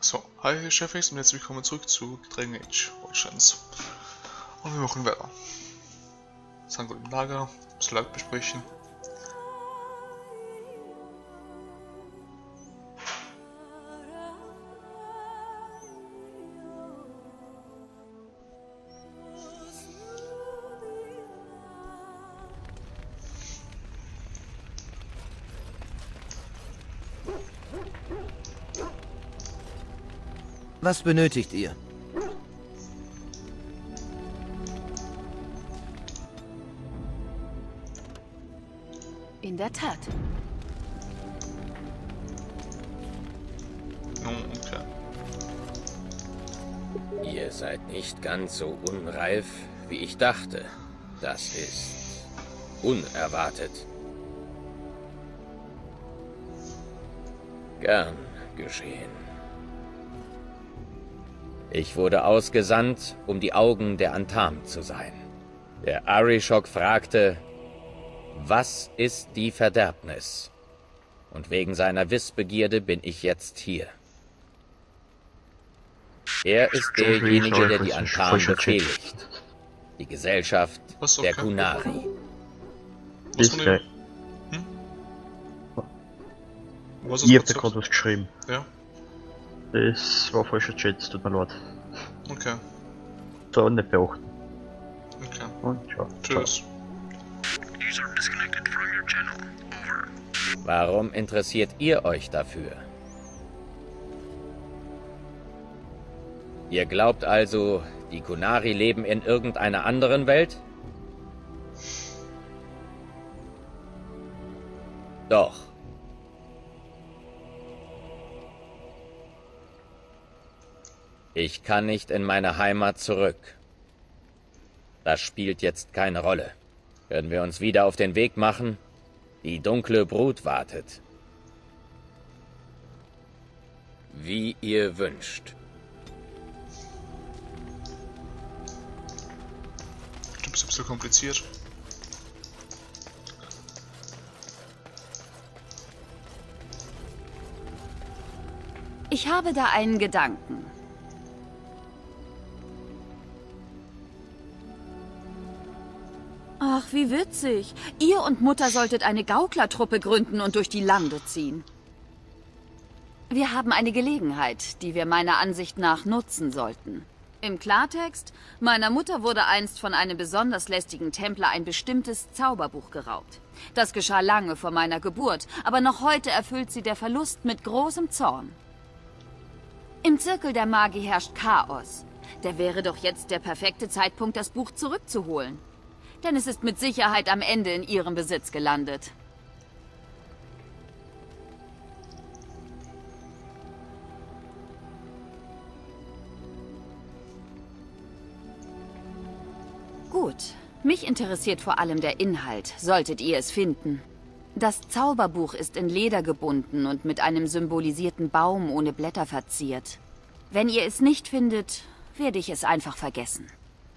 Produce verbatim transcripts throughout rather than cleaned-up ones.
So, hi hier Chefix und herzlich willkommen zurück zu Dragon Age Origins. Und wir machen weiter. Sango im Lager, ein bisschen Laut besprechen. Was benötigt ihr? In der Tat. Oh, okay. Ihr seid nicht ganz so unreif, wie ich dachte. Das ist unerwartet. Gern geschehen. Ich wurde ausgesandt, um die Augen der Antam zu sein. Der Arishok fragte, was ist die Verderbnis? Und wegen seiner Wissbegierde bin ich jetzt hier. Er ist derjenige, der die Antam befehligt. Die Gesellschaft Was, der okay. Qunari. Was von dem? Hm? Was ist Ich hab das da gerade was geschrieben. Ja, Das war falscher Chat, tut mir leid. okay. So, nicht beachten. Okay. Und ciao. Tschüss. Warum interessiert ihr euch dafür? Ihr glaubt also, die Qunari leben in irgendeiner anderen Welt? Doch. Ich kann nicht in meine Heimat zurück. Das spielt jetzt keine Rolle. Können wir uns wieder auf den Weg machen? Die dunkle Brut wartet. Wie ihr wünscht. Bestimmt ist ein bisschen kompliziert. Ich habe da einen Gedanken. Ach, wie witzig. Ihr und Mutter solltet eine Gauklertruppe gründen und durch die Lande ziehen. Wir haben eine Gelegenheit, die wir meiner Ansicht nach nutzen sollten. Im Klartext, meiner Mutter wurde einst von einem besonders lästigen Templer ein bestimmtes Zauberbuch geraubt. Das geschah lange vor meiner Geburt, aber noch heute erfüllt sie der Verlust mit großem Zorn. Im Zirkel der Magie herrscht Chaos. Der wäre doch jetzt der perfekte Zeitpunkt, das Buch zurückzuholen. Denn es ist mit Sicherheit am Ende in ihrem Besitz gelandet. Gut, mich interessiert vor allem der Inhalt, solltet ihr es finden. Das Zauberbuch ist in Leder gebunden und mit einem symbolisierten Baum ohne Blätter verziert. Wenn ihr es nicht findet, werde ich es einfach vergessen.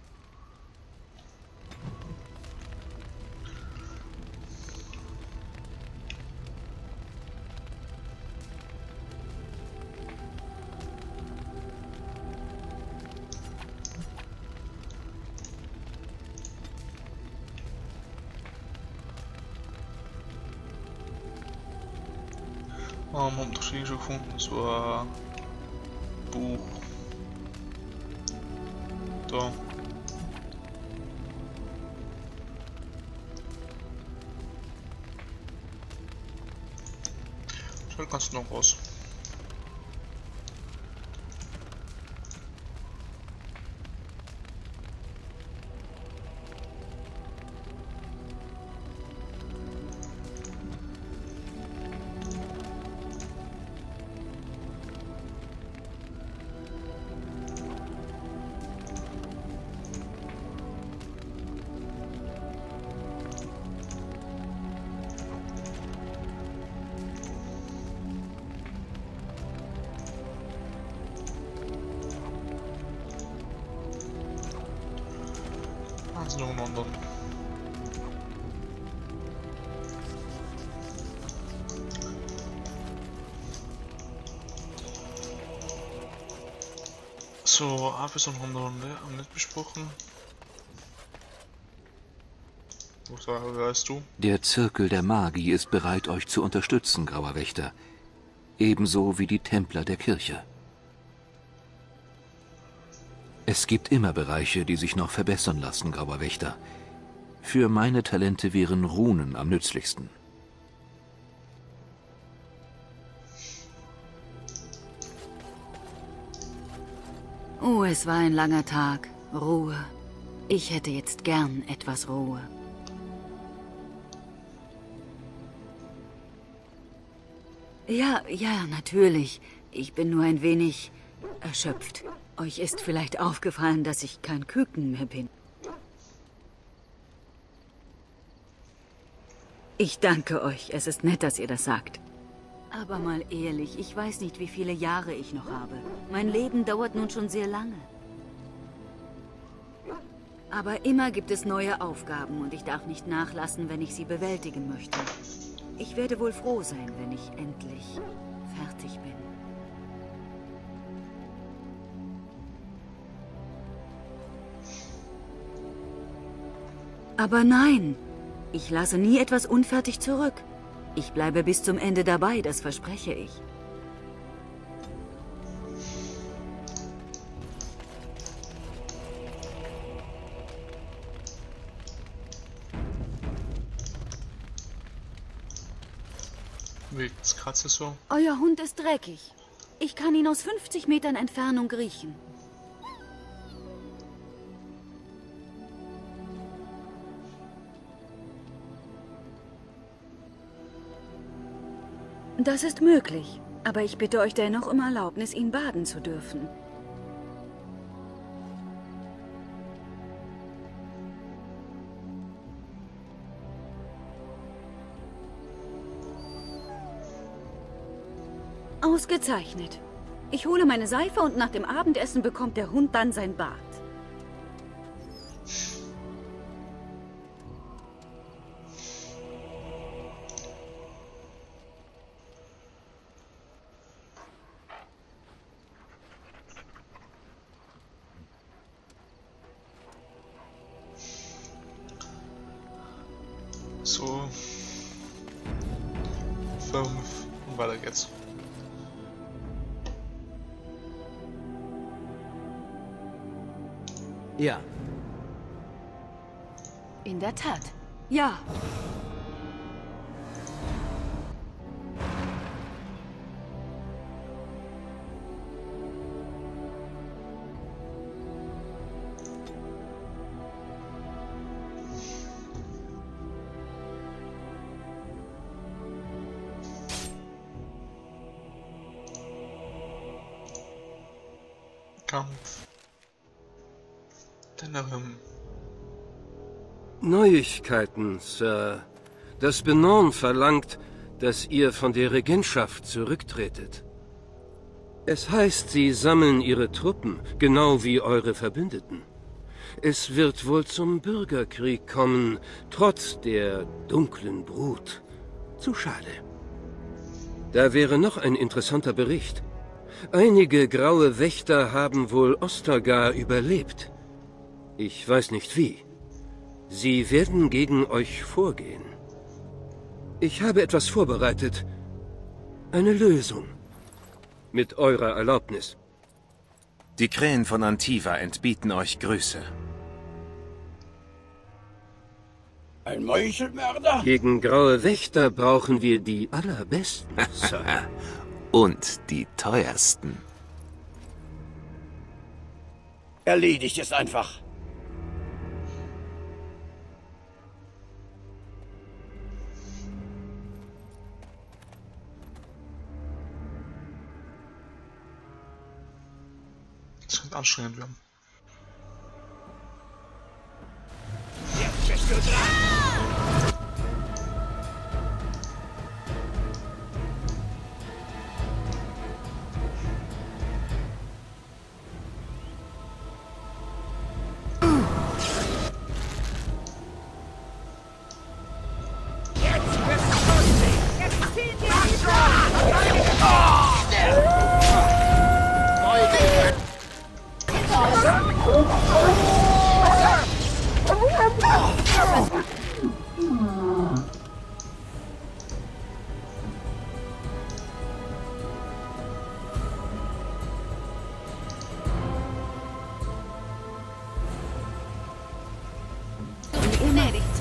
Ähm, haben doch schon gefunden, so ein Buch. Da. Schnell kannst du noch raus. Noch einen anderen. So, Abison haben wir noch nicht besprochen. Was weißt du? Der Zirkel der Magie ist bereit, euch zu unterstützen, Grauer Wächter. Ebenso wie die Templer der Kirche. Es gibt immer Bereiche, die sich noch verbessern lassen, Grauer Wächter. Für meine Talente wären Runen am nützlichsten. Oh, es war ein langer Tag. Ruhe. Ich hätte jetzt gern etwas Ruhe. Ja, ja, natürlich. Ich bin nur ein wenig erschöpft. Euch ist vielleicht aufgefallen, dass ich kein Küken mehr bin. Ich danke euch. Es ist nett, dass ihr das sagt. Aber mal ehrlich, ich weiß nicht, wie viele Jahre ich noch habe. Mein Leben dauert nun schon sehr lange. Aber immer gibt es neue Aufgaben und ich darf nicht nachlassen, wenn ich sie bewältigen möchte. Ich werde wohl froh sein, wenn ich endlich fertig bin. Aber nein, ich lasse nie etwas unfertig zurück. Ich bleibe bis zum Ende dabei, das verspreche ich. Jetzt kratzt so. Euer Hund ist dreckig. Ich kann ihn aus fünfzig Metern Entfernung riechen. Das ist möglich, aber ich bitte euch dennoch um Erlaubnis, ihn baden zu dürfen. Ausgezeichnet. Ich hole meine Seife und nach dem Abendessen bekommt der Hund dann sein Bad. So. Fünf. Und weiter geht's. Ja. In der Tat. Ja. Kampf. Dennerim. Neuigkeiten, Sir. Das Benorn verlangt, dass ihr von der Regentschaft zurücktretet. Es heißt, sie sammeln ihre Truppen, genau wie eure Verbündeten. Es wird wohl zum Bürgerkrieg kommen, trotz der dunklen Brut. Zu schade. Da wäre noch ein interessanter Bericht. Einige graue Wächter haben wohl Ostergar überlebt. Ich weiß nicht wie. Sie werden gegen euch vorgehen. Ich habe etwas vorbereitet. Eine Lösung. Mit eurer Erlaubnis. Die Krähen von Antiva entbieten euch Grüße. Ein Meuchelmörder? Gegen graue Wächter brauchen wir die allerbesten, Sir. Und die teuersten. Erledigt es einfach. Das könnte anstrengend werden. Jetzt bist du dran!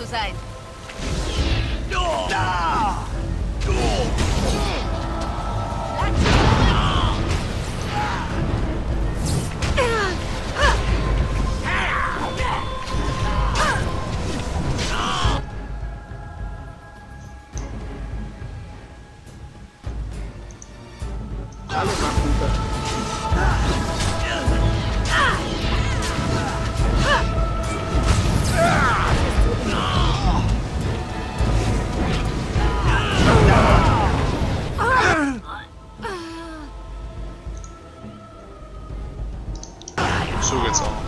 sein. So geht's auch.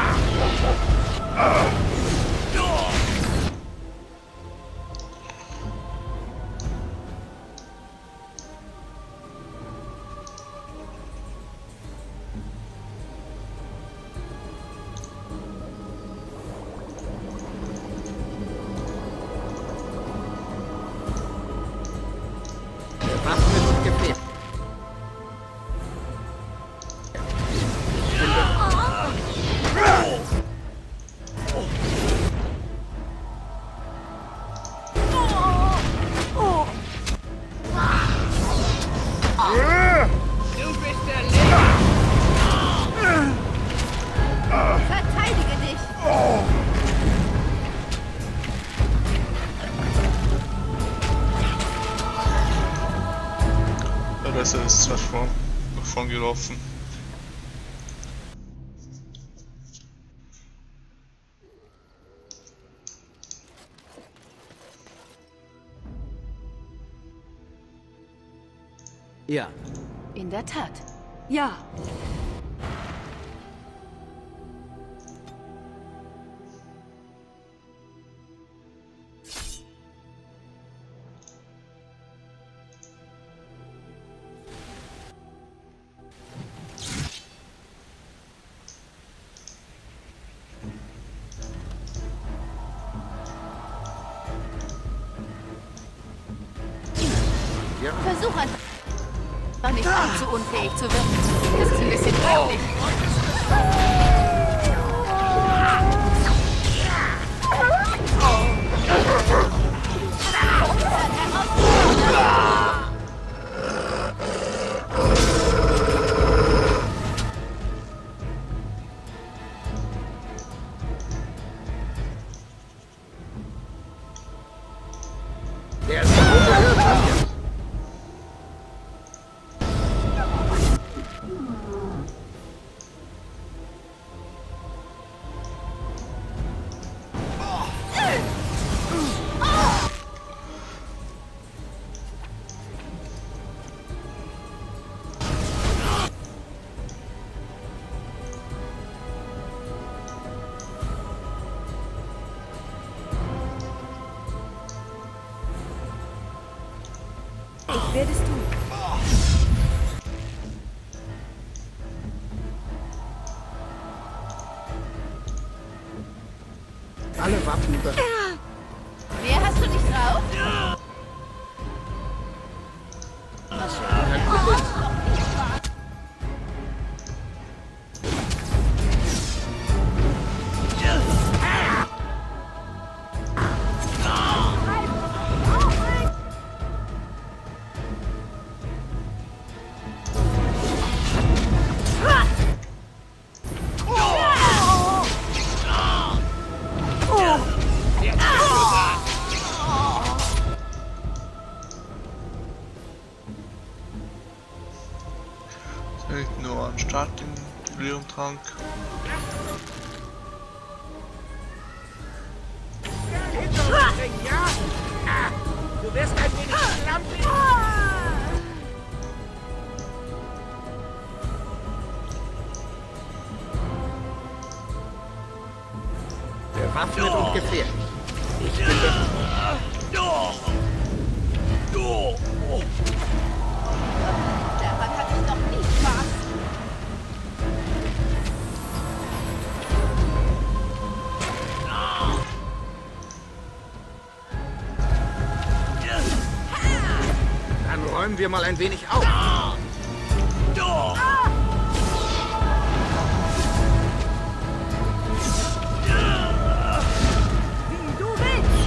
Bewaffnet und gefährdet. Verteidige dich! Ja, da ist er jetzt davon, davon gelaufen. Ja. In der Tat. Ja. Versuch einfach nicht allzu unfähig zu wirken. Das ist ein bisschen peinlich. Der ist unerhört hier. Ich werde es tun. Alle Waffen über. Mehr hast du nicht drauf? Nicht nur am Start den Juwelierentrank. Du wirst ein wenig schlampig. Bewaffnet und gefährlich. Ich bin Daran hatte ich noch nie Spaß. Dann räumen wir mal ein wenig auf. Wie du willst.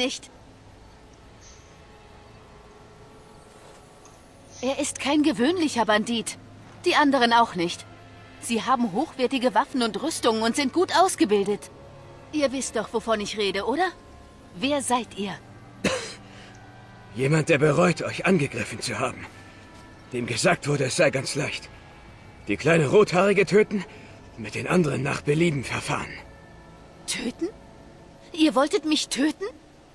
nicht. Er ist kein gewöhnlicher Bandit. Die anderen auch nicht. Sie haben hochwertige Waffen und Rüstungen und sind gut ausgebildet. Ihr wisst doch, wovon ich rede, oder? Wer seid ihr? Jemand, der bereut, euch angegriffen zu haben. Dem gesagt wurde, es sei ganz leicht. Die kleine Rothaarige töten, mit den anderen nach Belieben verfahren. Töten? Ihr wolltet mich töten?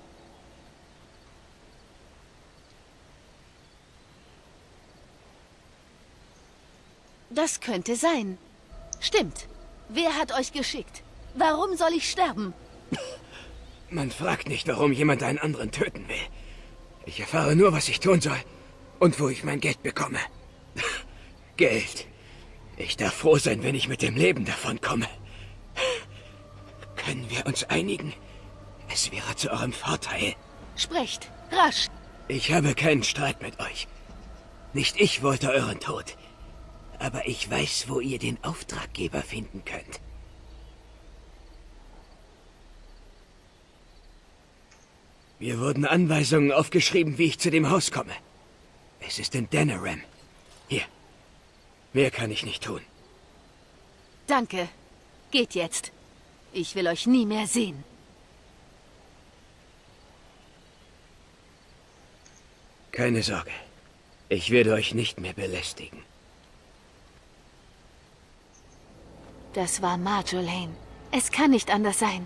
Das könnte sein. Stimmt. Wer hat euch geschickt? Warum soll ich sterben? Man fragt nicht, warum jemand einen anderen töten will. Ich erfahre nur, was ich tun soll und wo ich mein Geld bekomme. Geld. Ich darf froh sein, wenn ich mit dem Leben davon komme. Können wir uns einigen? Es wäre zu eurem Vorteil. Sprecht. Rasch. Ich habe keinen Streit mit euch. Nicht ich wollte euren Tod. Aber ich weiß, wo ihr den Auftraggeber finden könnt. Mir wurden Anweisungen aufgeschrieben, wie ich zu dem Haus komme. Es ist in Denerim. Hier. Mehr kann ich nicht tun. Danke. Geht jetzt. Ich will euch nie mehr sehen. Keine Sorge. Ich werde euch nicht mehr belästigen. Das war Marjolaine. Es kann nicht anders sein.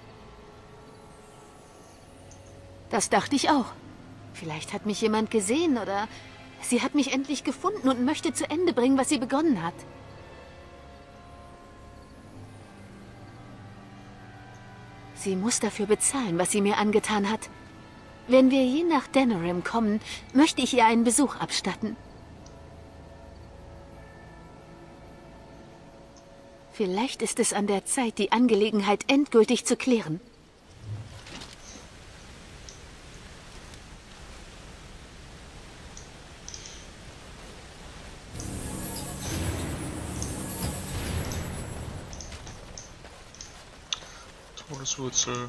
Das dachte ich auch. Vielleicht hat mich jemand gesehen oder sie hat mich endlich gefunden und möchte zu Ende bringen, was sie begonnen hat. Sie muss dafür bezahlen, was sie mir angetan hat. Wenn wir je nach Denerim kommen, möchte ich ihr einen Besuch abstatten. Vielleicht ist es an der Zeit, die Angelegenheit endgültig zu klären. Todeswurzel.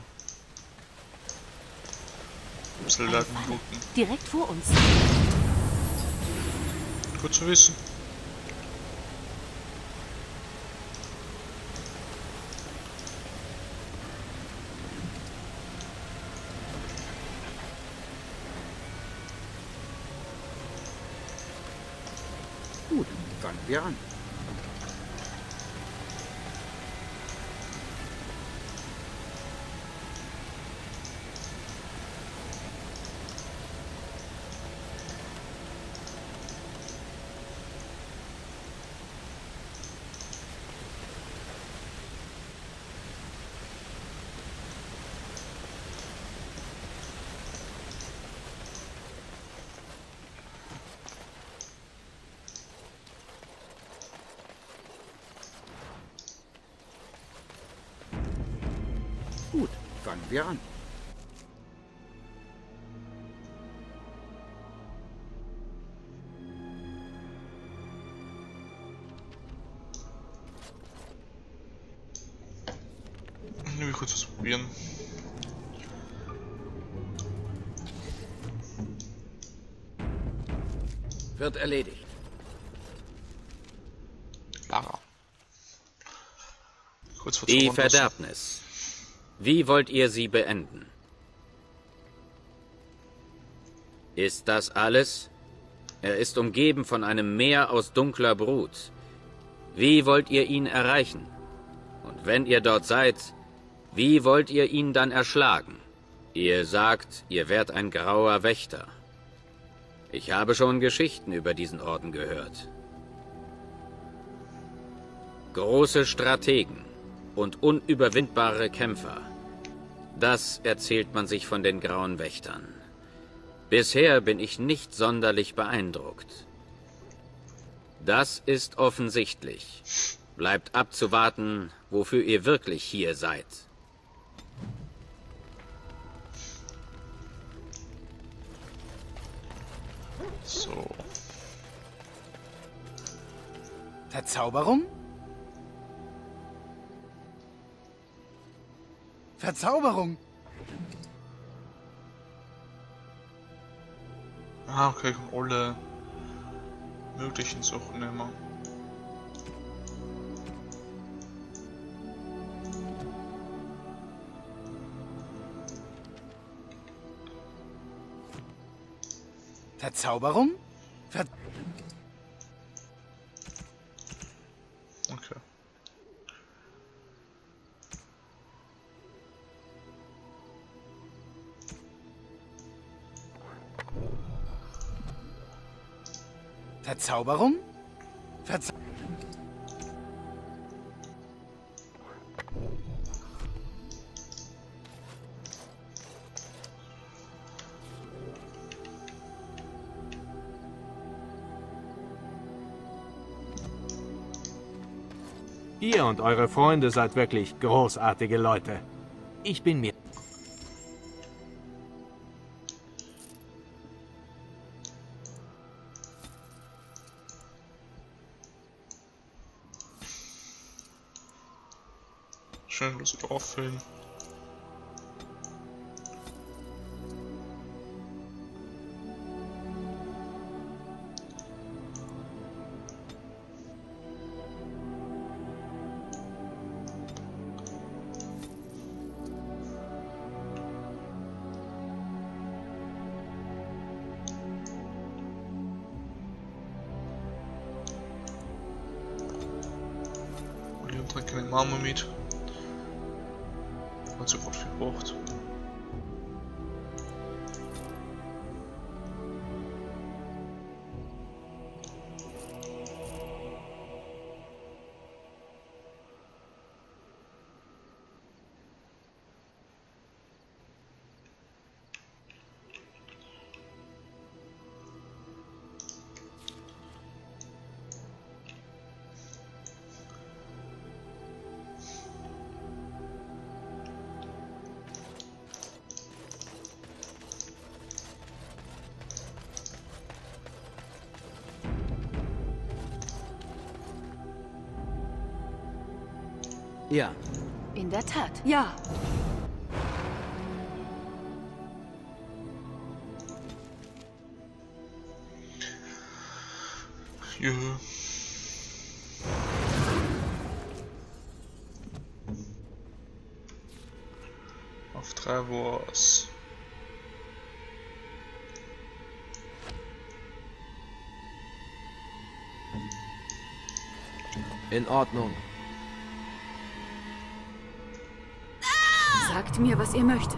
Soldatenbluten. Direkt vor uns. Gut zu wissen. Gut, fangen wir an. Gut, fangen wir an. Ich will kurz was probieren. Wird erledigt. Lara. Kurz vor Die Zorn Verderbnis. Wie wollt ihr sie beenden? Ist das alles? Er ist umgeben von einem Meer aus dunkler Brut. Wie wollt ihr ihn erreichen? Und wenn ihr dort seid, wie wollt ihr ihn dann erschlagen? Ihr sagt, ihr wärt ein grauer Wächter. Ich habe schon Geschichten über diesen Orden gehört. Große Strategen und unüberwindbare Kämpfer. Das erzählt man sich von den Grauen Wächtern. Bisher bin ich nicht sonderlich beeindruckt. Das ist offensichtlich. Bleibt abzuwarten, wofür ihr wirklich hier seid. So. Verzauberung? Verzauberung? Ah, okay, kann alle möglichen Sachen nehmen. Verzauberung? Ver Okay. Verzauberung? Verzau Ihr und eure Freunde seid wirklich großartige Leute. Ich bin mir... Schön, dass wir drauf füllen. William trinkt keine Marmor mit. Hat sofort viel gebraucht. Ja. In der Tat. Ja. Jö. Auf Travers. In Ordnung. Sagt mir, was ihr möchtet.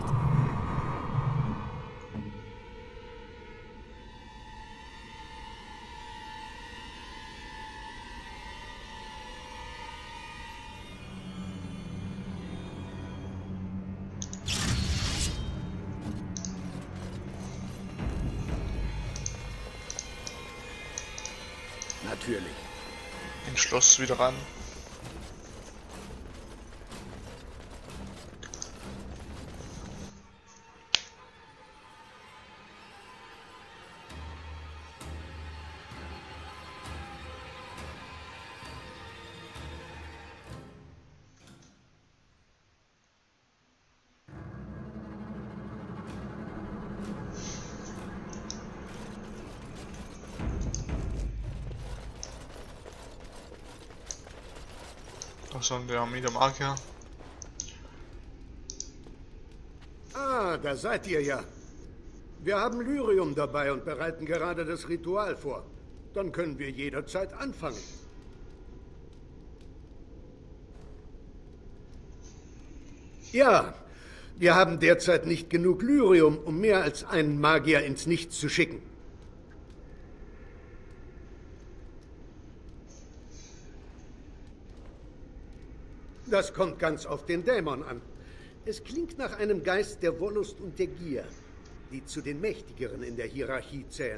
Natürlich. Ins Schloss wieder ran. Also der Armee der Magier. Ah, da seid ihr ja. Wir haben Lyrium dabei und bereiten gerade das Ritual vor. Dann können wir jederzeit anfangen. Ja, wir haben derzeit nicht genug Lyrium, um mehr als einen Magier ins Nichts zu schicken. Das kommt ganz auf den Dämon an. Es klingt nach einem Geist der Wollust und der Gier, die zu den Mächtigeren in der Hierarchie zählen.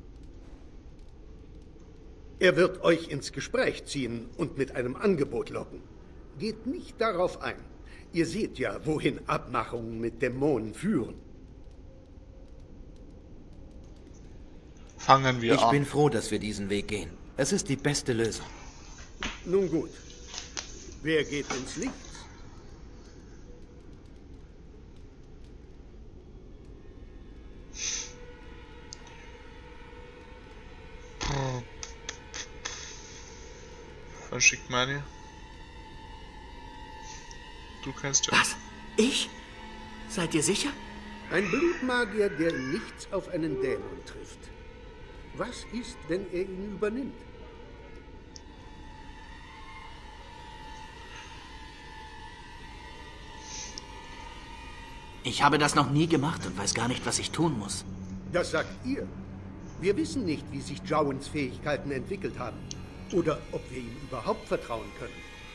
Er wird euch ins Gespräch ziehen und mit einem Angebot locken. Geht nicht darauf ein. Ihr seht ja, wohin Abmachungen mit Dämonen führen. Fangen wir ich an. Ich bin froh, dass wir diesen Weg gehen. Es ist die beste Lösung. Nun gut. Wer geht ins Licht? schickt meine. Du kennst ja. Was? Ich? Seid ihr sicher? Ein Blutmagier, der in nichts auf einen Dämon trifft. Was ist, wenn er ihn übernimmt? Ich habe das noch nie gemacht und weiß gar nicht, was ich tun muss. Das sagt ihr. Wir wissen nicht, wie sich Jowens Fähigkeiten entwickelt haben. Oder ob wir ihm überhaupt vertrauen können.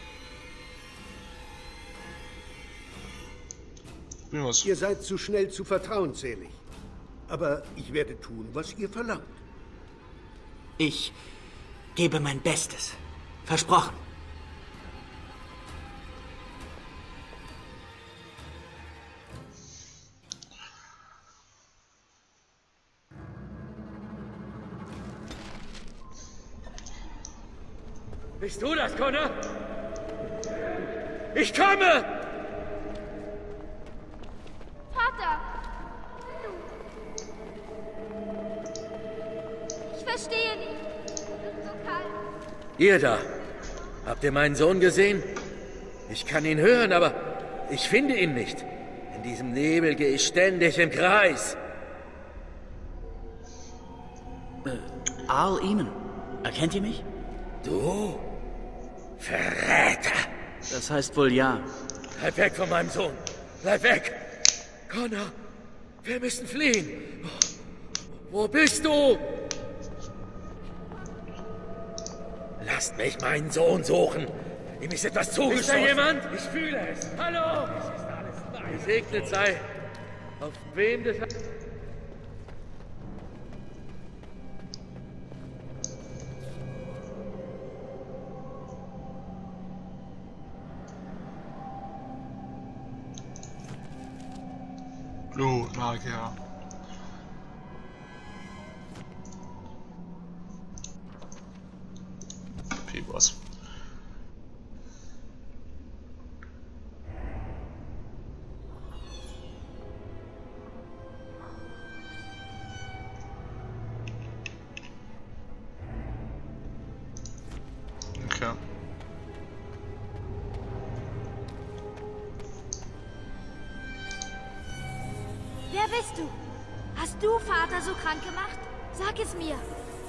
Ihr seid zu schnell zu vertrauensselig. Aber ich werde tun, was ihr verlangt. Ich gebe mein Bestes. Versprochen. Bist du das, Connor? Ich komme! Vater! Ich verstehe nicht. Es ist so kalt. Ihr da, habt ihr meinen Sohn gesehen? Ich kann ihn hören, aber ich finde ihn nicht. In diesem Nebel gehe ich ständig im Kreis. Äh, Arl Eamon, erkennt ihr mich? Du? Verräter! Das heißt wohl ja. Bleib weg von meinem Sohn! Bleib weg! Connor, wir müssen fliehen! Wo bist du? Lasst mich meinen Sohn suchen! Ihm ist etwas zugestoßen! Ist da jemand? Ich fühle es! Hallo! Es ist alles mein. Gesegnet sei! Auf wem des... Blutmagier. P-Boss. Okay. Wer bist du? Hast du Vater so krank gemacht? Sag es mir.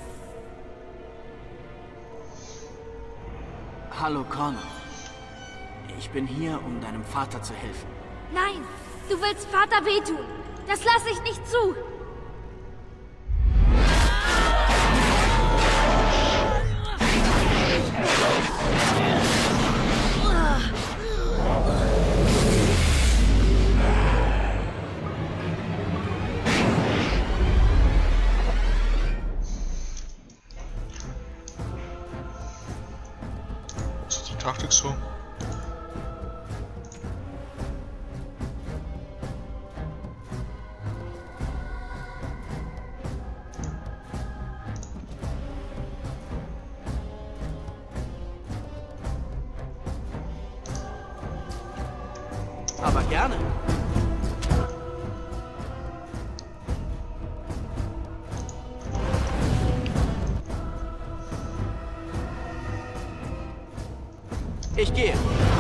Hallo, Connor. Ich bin hier, um deinem Vater zu helfen. Nein, du willst Vater wehtun. Das lasse ich nicht zu. Taktik so. Aber gerne. Ich gehe.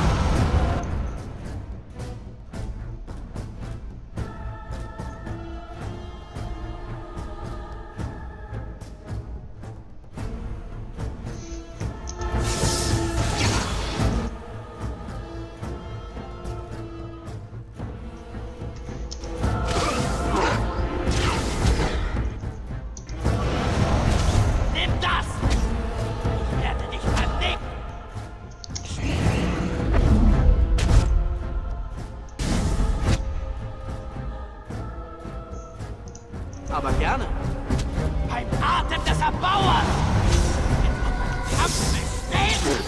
Aber gerne. Beim Atem des Erbauers! Kampf bestehen!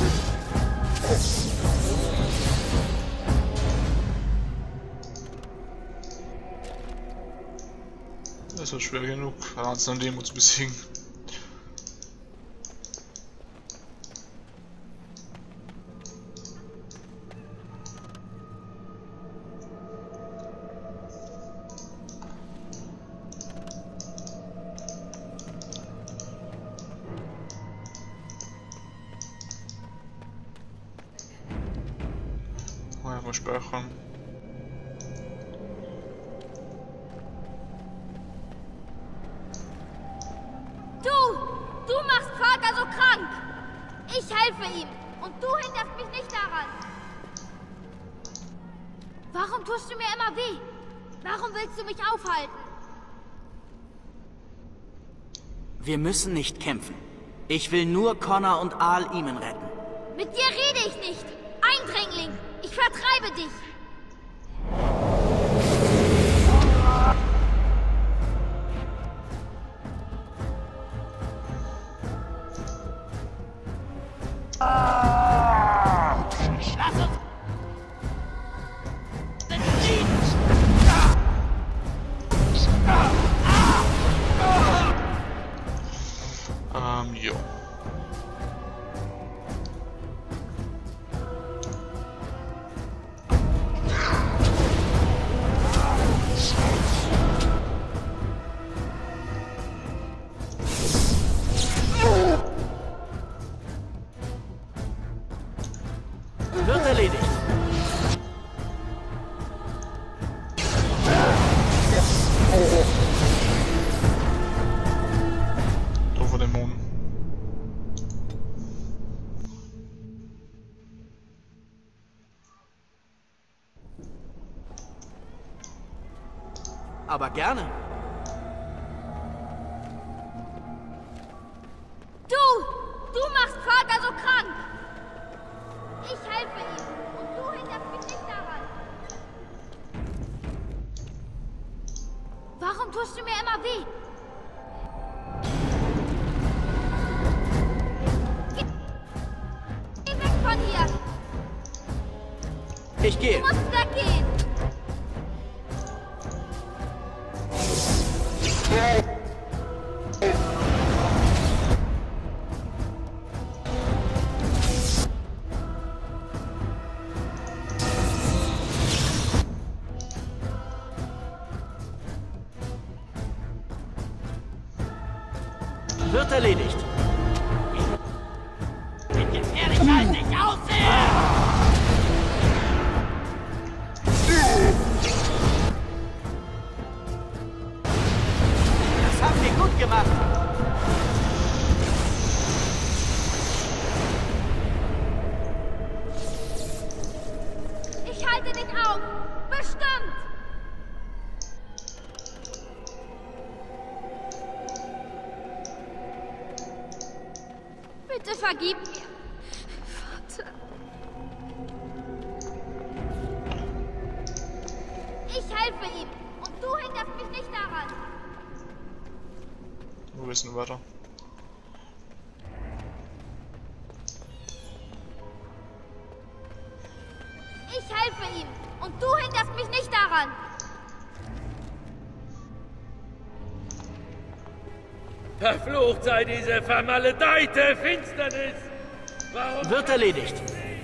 Das ist schwer genug, Ranzen an Demo zu besiegen. mal speichern. Du! Du machst Vater so krank! Ich helfe ihm! Und du hinderst mich nicht daran! Warum tust du mir immer weh? Warum willst du mich aufhalten? Wir müssen nicht kämpfen. Ich will nur Connor und Al-Eamon retten. Mit dir rede ich nicht! Eindringling! Ich vertreibe dich! Lass uns Ähm, jo. Wird erledigt. Doofer Dämon. Aber gerne. Du! Du machst Vater so krank! Ich helfe ihm! Und du hinderst mich nicht daran! Warum tust du mir immer weh? Geh, geh weg von hier! Ich gehe. Du musst weggehen! Wird erledigt. Mit Gefährlichkeit nicht aussehen! Das haben wir gut gemacht. Ich halte dich auf! Bestimmt! Bitte vergib mir, Vater. Ich helfe ihm und du hinderst mich nicht daran. Wo ist denn weiter? Ich helfe ihm und du hinderst mich nicht daran. Verflucht sei diese vermaledeite Finsternis! Warum Wird erledigt.